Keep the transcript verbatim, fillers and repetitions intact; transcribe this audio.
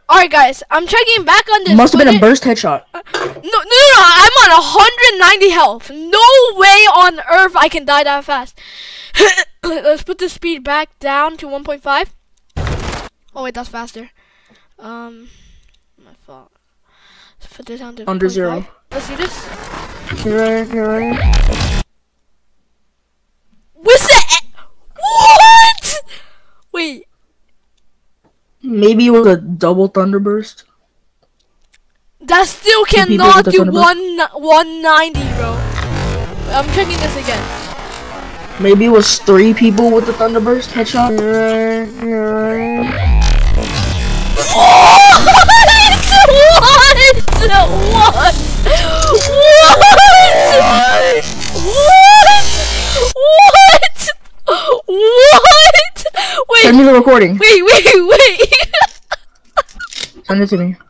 Alright guys, I'm checking back on this. Must have been a burst headshot. Uh, no, no, no, no, I'm on one hundred ninety health. No way on earth I can die that fast. Let's put the speed back down to one point five. Oh wait, that's faster. Um, my fault. Let's put this down to under zero. Let's see this. Here, here. What's that? What? Wait. Maybe it was a double thunderburst. That still cannot do one one ninety, bro. I'm checking this again. Maybe it was three people with the thunderburst headshot. What? What? What? What? What? What? Wait. Send me the recording. Wait, wait, wait. Send it to me.